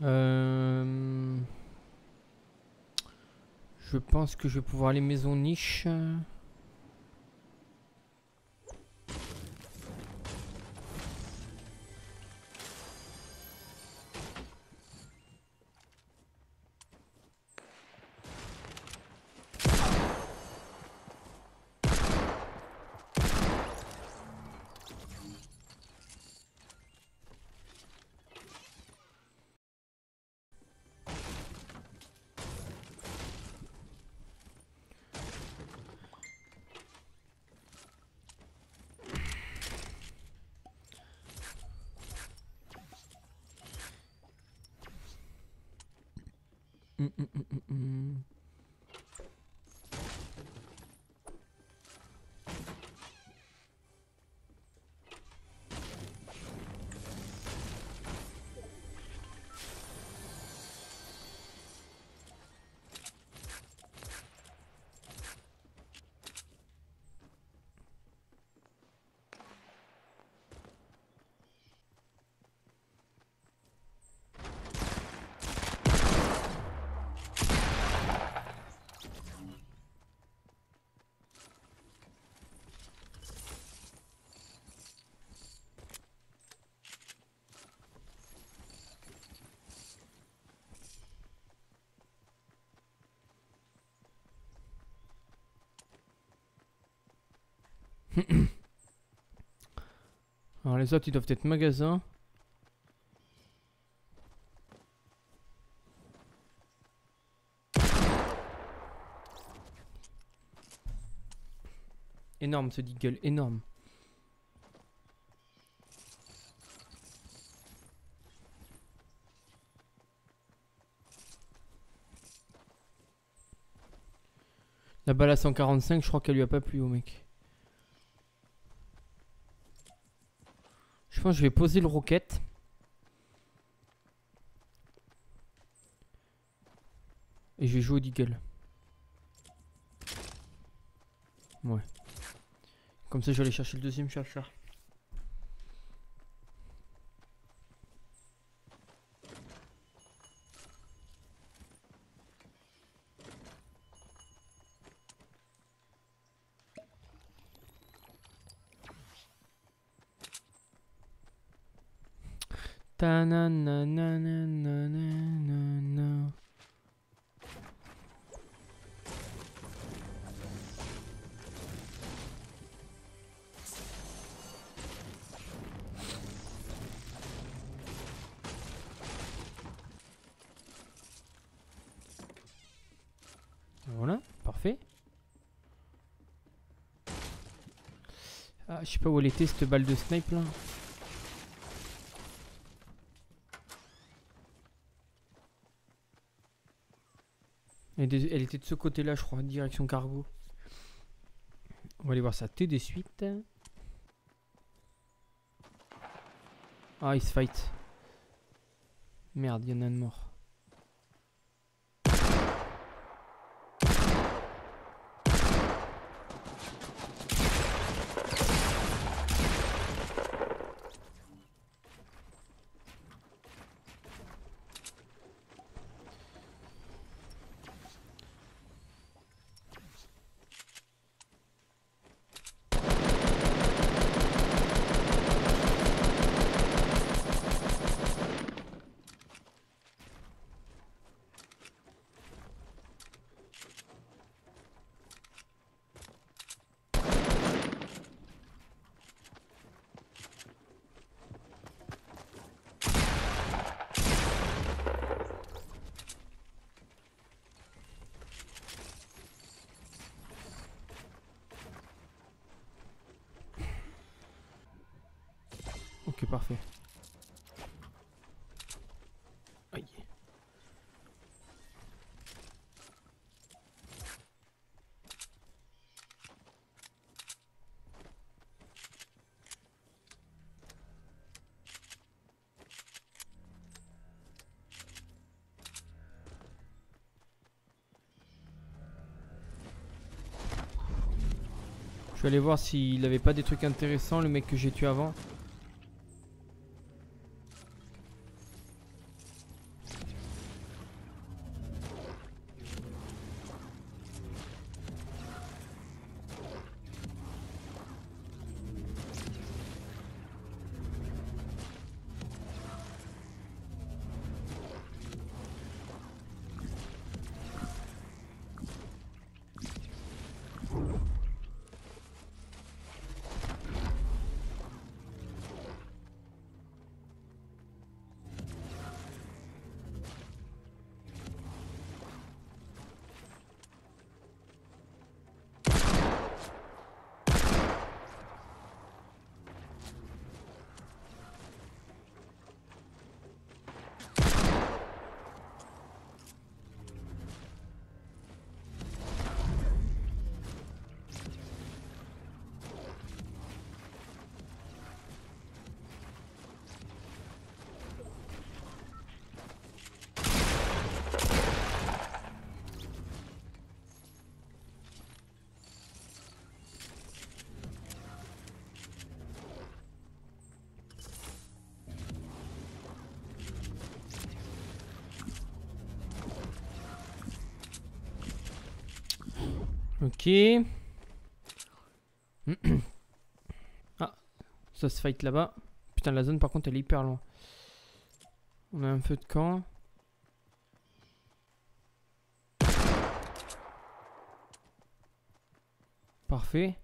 Je pense que je vais pouvoir aller maison niche. Alors les autres ils doivent être magasins. Énorme ce deagle, énorme. La balle à 145, je crois qu'elle lui a pas plu au mec. Je pense que je vais poser le roquette. Et je vais jouer au deagle. Ouais. Comme ça je vais aller chercher le deuxième chercheur. Ta na na na na na na na. Voilà, parfait. Ah, je sais pas où elle était cette balle de snipe là. Elle était de ce côté là je crois, direction cargo. On va aller voir sa T de suite. Ah il se fight. Merde, il y en a un de mort. Ok, parfait. Aïe. Je vais aller voir s'il avait pas des trucs intéressants, le mec que j'ai tué avant. Ok. Ah, ça se fight là-bas. Putain, la zone par contre elle est hyper loin. On a un feu de camp. Parfait.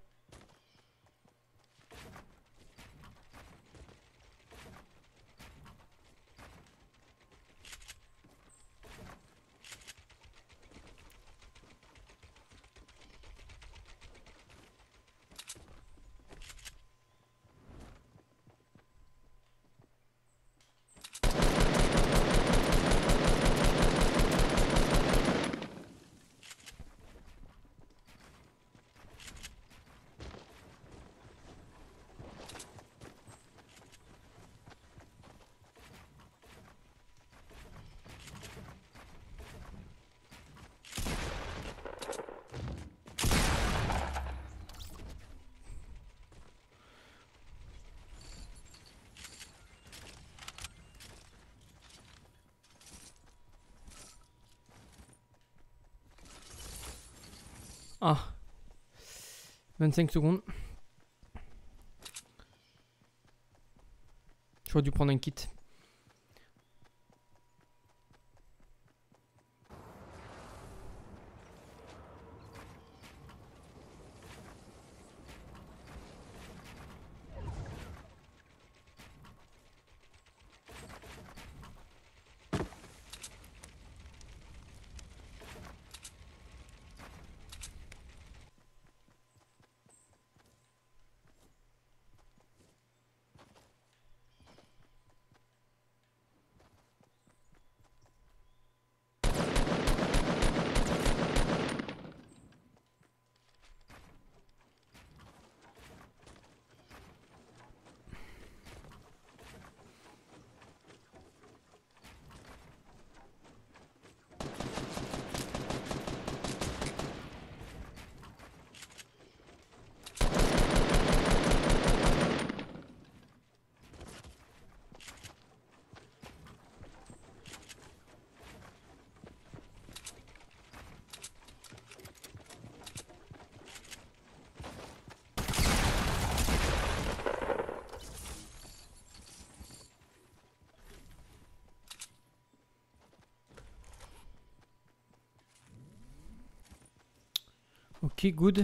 Ah. 25 secondes. J'aurais dû prendre un kit. Ok, good.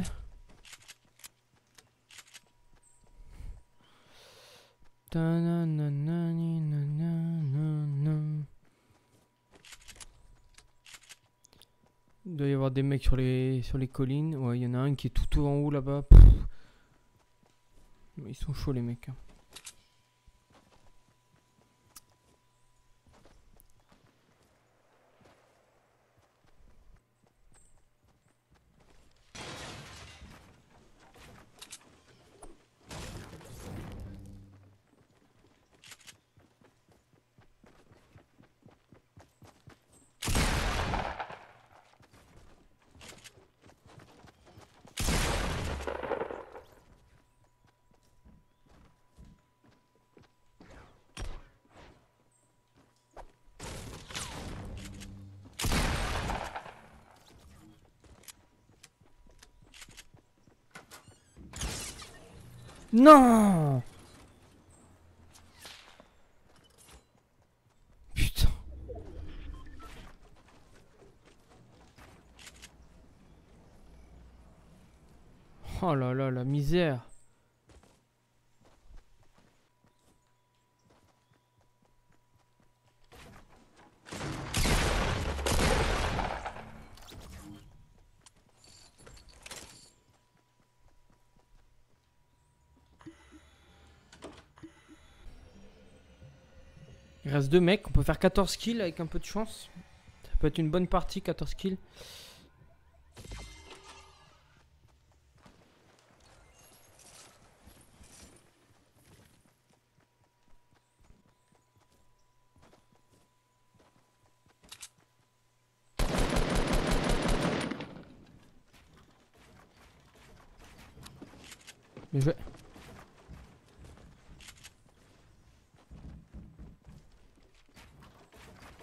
Il doit y avoir des mecs sur les collines. Ouais, il y en a un qui est tout en haut là-bas. Ils sont chauds les mecs. Non! Putain. Oh là là, la misère. Il reste 2 mecs, on peut faire 14 kills avec un peu de chance. Ça peut être une bonne partie, 14 kills. Bien joué.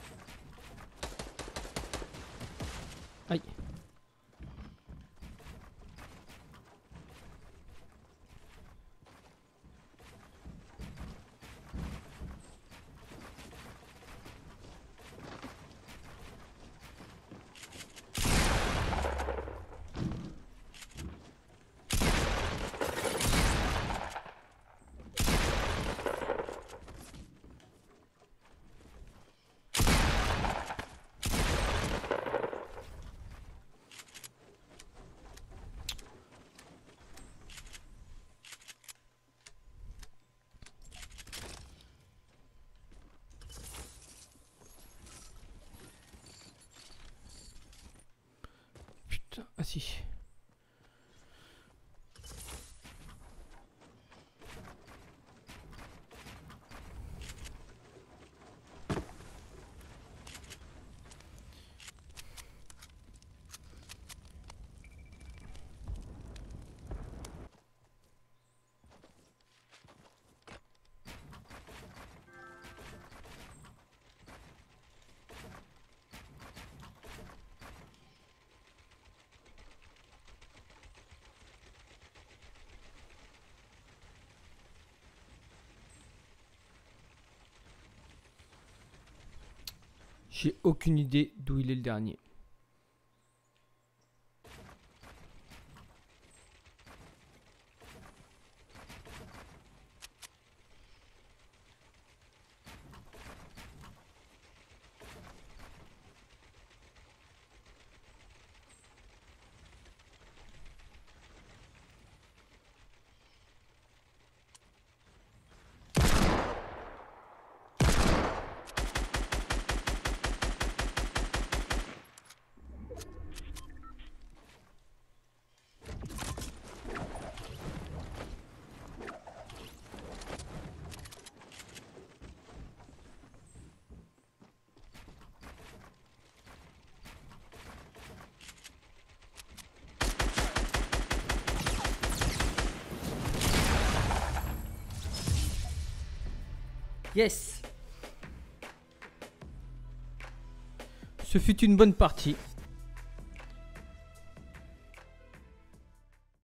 Aïe. Ah si. J'ai aucune idée d'où il est le dernier. Yes! Ce fut une bonne partie.